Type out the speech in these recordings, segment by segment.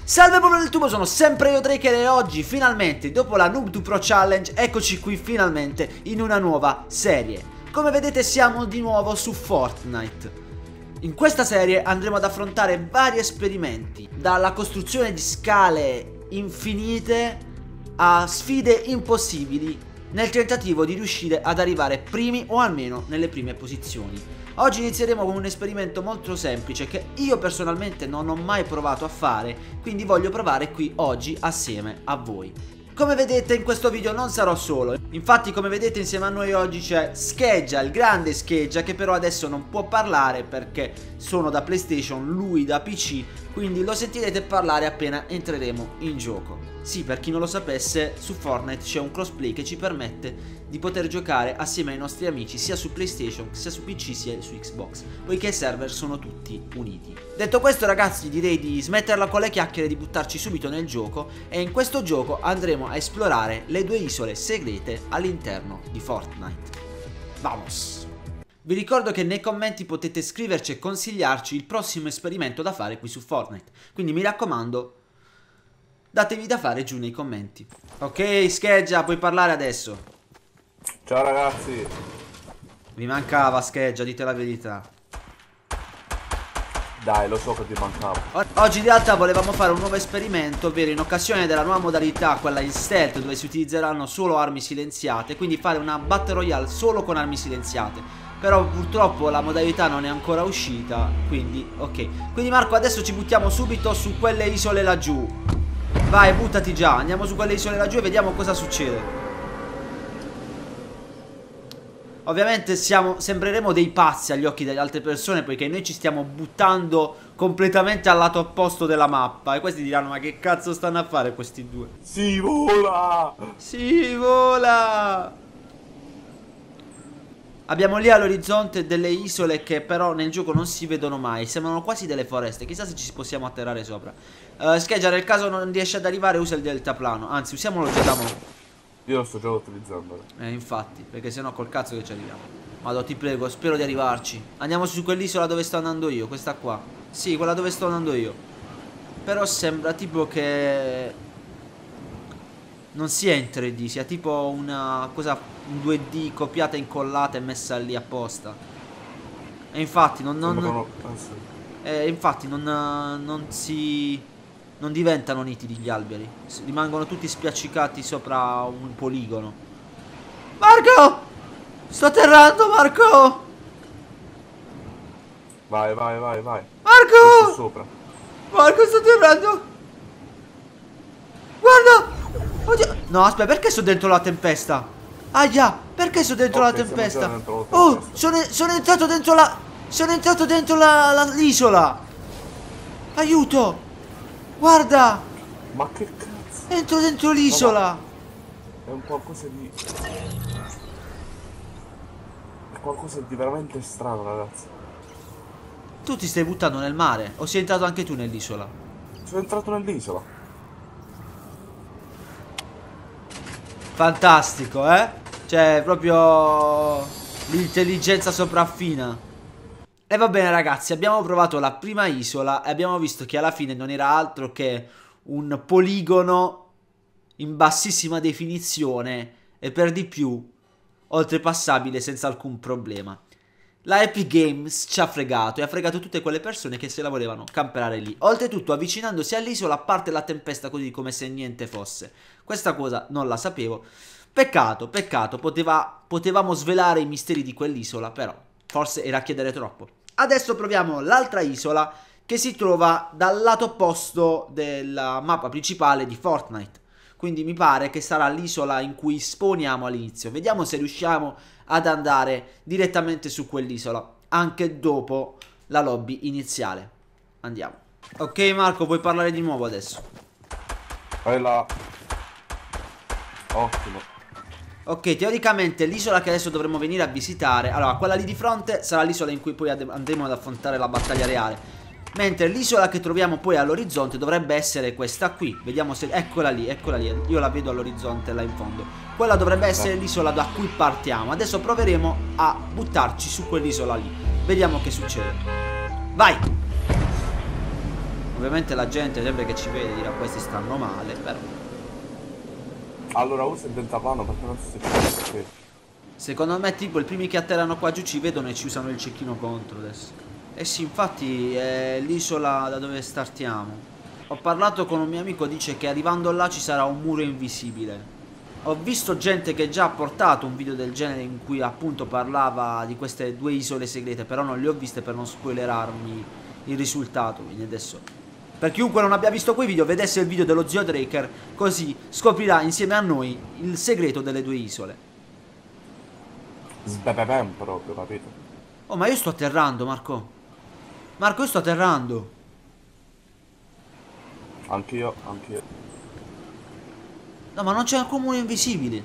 Salve popolo del tubo, sono sempre io Drake e oggi finalmente dopo la Noob2 Pro Challenge eccoci qui finalmente in una nuova serie. Come vedete siamo di nuovo su Fortnite. In questa serie andremo ad affrontare vari esperimenti, dalla costruzione di scale infinite a sfide impossibili nel tentativo di riuscire ad arrivare primi o almeno nelle prime posizioni. Oggi inizieremo con un esperimento molto semplice che io personalmente non ho mai provato a fare, quindi voglio provare qui oggi assieme a voi. Come vedete in questo video non sarò solo, infatti come vedete insieme a noi oggi c'è Scheggia, il grande Scheggia, che però adesso non può parlare perché sono da PlayStation, lui da PC, quindi lo sentirete parlare appena entreremo in gioco. Sì, per chi non lo sapesse, su Fortnite c'è un crossplay che ci permette di poter giocare assieme ai nostri amici sia su PlayStation, sia su PC, sia su Xbox, poiché i server sono tutti uniti. Detto questo ragazzi, direi di smetterla con le chiacchiere e di buttarci subito nel gioco, e in questo gioco andremo a esplorare le due isole segrete all'interno di Fortnite. Vamos! Vi ricordo che nei commenti potete scriverci e consigliarci il prossimo esperimento da fare qui su Fortnite, quindi mi raccomando, datevi da fare giù nei commenti. Ok, Scheggia, puoi parlare adesso. Ciao ragazzi. Vi mancava Scheggia, dite la verità. Dai, lo so che ti mancava. Oggi in realtà volevamo fare un nuovo esperimento, ovvero in occasione della nuova modalità, quella in stealth, dove si utilizzeranno solo armi silenziate, quindi fare una battle royale solo con armi silenziate. Però purtroppo la modalità non è ancora uscita, quindi ok. Quindi Marco, adesso ci buttiamo subito su quelle isole laggiù. Vai, buttati già, andiamo su quelle isole laggiù e vediamo cosa succede. Ovviamente sembreremo dei pazzi agli occhi delle altre persone, poiché noi ci stiamo buttando completamente al lato opposto della mappa. E questi diranno: ma che cazzo stanno a fare questi due? Si vola! Si vola! Abbiamo lì all'orizzonte delle isole che però nel gioco non si vedono mai. Sembrano quasi delle foreste. Chissà se ci possiamo atterrare sopra. Scheggia, nel caso non riesce ad arrivare, usa il deltaplano. Anzi, usiamolo già da mo'. Io lo sto già utilizzando. Infatti, perché sennò col cazzo che ci arriviamo. Madò, ti prego, spero di arrivarci. Andiamo su quell'isola dove sto andando io, questa qua. Sì, quella dove sto andando io. Però sembra tipo che non sia in 3D, sia tipo una cosa, un 2D copiata, incollata e messa lì apposta. E infatti non diventano nitidi gli alberi, rimangono tutti spiaccicati sopra un poligono. Marco! Sto atterrando, Marco! Vai, vai, vai, vai. Marco! Sto sopra. Marco, sto atterrando! Guarda! Oddio! No, aspetta, perché sono dentro la tempesta? Aia, perché sono dentro la tempesta? Oh, sono entrato dentro la... Sono entrato dentro l'isola! Aiuto! Guarda! Ma che cazzo? Entro dentro l'isola! È un qualcosa di... È qualcosa di veramente strano, ragazzi. Tu ti stai buttando nel mare? O sei entrato anche tu nell'isola? Sono entrato nell'isola. Fantastico, eh? Cioè, proprio... l'intelligenza sopraffina. E va bene ragazzi, abbiamo provato la prima isola e abbiamo visto che alla fine non era altro che un poligono in bassissima definizione e per di più oltrepassabile senza alcun problema. La Epic Games ci ha fregato e ha fregato tutte quelle persone che se la volevano camperare lì. Oltretutto avvicinandosi all'isola parte la tempesta così come se niente fosse. Questa cosa non la sapevo. Peccato, peccato, potevamo svelare i misteri di quell'isola, però forse era chiedere troppo. Adesso proviamo l'altra isola che si trova dal lato opposto della mappa principale di Fortnite. Quindi mi pare che sarà l'isola in cui spawniamo all'inizio. Vediamo se riusciamo ad andare direttamente su quell'isola, anche dopo la lobby iniziale. Andiamo. Ok Marco, puoi parlare di nuovo adesso. Vai là. Ottimo. Ok, teoricamente l'isola che adesso dovremmo venire a visitare, allora quella lì di fronte sarà l'isola in cui poi andremo ad affrontare la battaglia reale, mentre l'isola che troviamo poi all'orizzonte dovrebbe essere questa qui. Vediamo se... eccola lì, io la vedo all'orizzonte là in fondo. Quella dovrebbe essere l'isola da cui partiamo. Adesso proveremo a buttarci su quell'isola lì. Vediamo che succede. Vai! Ovviamente la gente sempre che ci vede dirà questi stanno male, però Allora usa il deltaplano perché non so se c'è qui. secondo me tipo i primi che atterrano qua giù ci vedono e ci usano il cecchino contro adesso. Eh sì, infatti è l'isola da dove startiamo. Ho parlato con un mio amico, dice che arrivando là ci sarà un muro invisibile. Ho visto gente che già ha portato un video del genere in cui appunto parlava di queste due isole segrete, però non le ho viste per non spoilerarmi il risultato, quindi adesso per chiunque non abbia visto quei video vedesse il video dello zio Draker, così scoprirà insieme a noi il segreto delle due isole. Sbebebem proprio, capito? Oh, ma io sto atterrando, Marco. Marco, io sto atterrando. Anch'io, anch'io. No, ma non c'è alcun muro invisibile.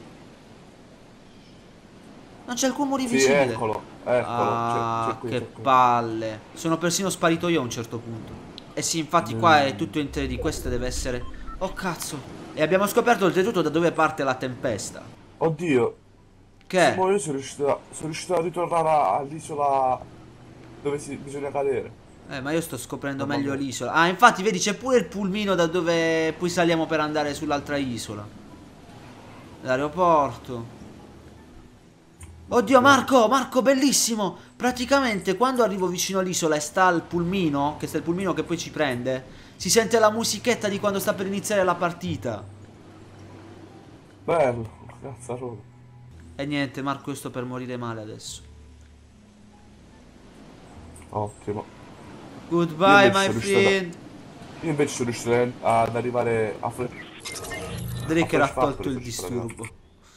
Non c'è alcun muro Sì, invisibile. eccolo, eccolo, Ah, c'è qui, che c'è qui. palle. Sono persino sparito io a un certo punto. Eh sì, infatti qua è tutto in 3D. Questo deve essere... Oh, cazzo. E abbiamo scoperto oltretutto da dove parte la tempesta. Oddio, Che è? Simo, io sono riuscito a ritornare all'isola dove bisogna cadere. Ma io sto scoprendo Mamma meglio mia. l'isola. Ah, infatti, vedi, c'è pure il pulmino da dove poi saliamo per andare sull'altra isola. L'aeroporto. Oddio, Marco, Marco, bellissimo. Praticamente quando arrivo vicino all'isola e sta il pulmino, che sta il pulmino che poi ci prende, si sente la musichetta di quando sta per iniziare la partita. Bello, cazzarola. E niente, Marco, io sto per morire male adesso. Ottimo. Io Goodbye, invece my sono riuscito friend. io invece sono riuscito ad arrivare a Drake Flash ha tolto Factory, il sono riuscito ad arrivare. disturbo.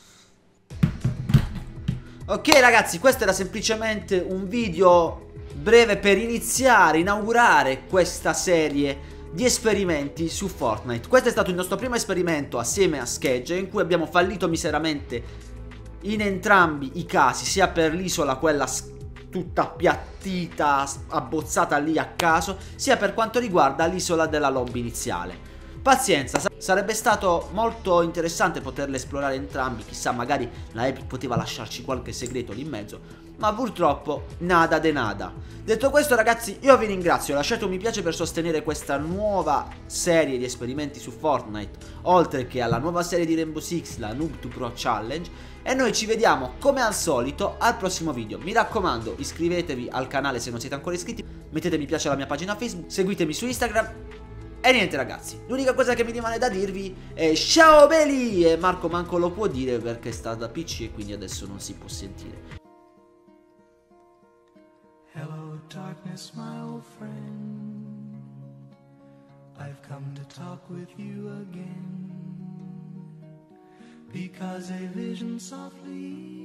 Ok ragazzi, questo era semplicemente un video breve per iniziare, inaugurare questa serie di esperimenti su Fortnite. Questo è stato il nostro primo esperimento assieme a Sketch, in cui abbiamo fallito miseramente in entrambi i casi, sia per l'isola quella tutta appiattita, abbozzata lì a caso, sia per quanto riguarda l'isola della lobby iniziale. Pazienza, sarebbe stato molto interessante poterle esplorare entrambi, chissà magari la Epic poteva lasciarci qualche segreto lì in mezzo, ma purtroppo nada de nada. Detto questo ragazzi, io vi ringrazio, lasciate un mi piace per sostenere questa nuova serie di esperimenti su Fortnite, oltre che alla nuova serie di Rainbow Six, la Noob to Pro Challenge, e noi ci vediamo come al solito al prossimo video. Mi raccomando, iscrivetevi al canale se non siete ancora iscritti, mettete mi piace alla mia pagina Facebook, seguitemi su Instagram. E niente ragazzi, l'unica cosa che mi rimane da dirvi è ciao belli! E Marco manco lo può dire perché sta da PC e quindi adesso non si può sentire. Hello darkness, my old friend. I've come to talk with you again, because a vision softly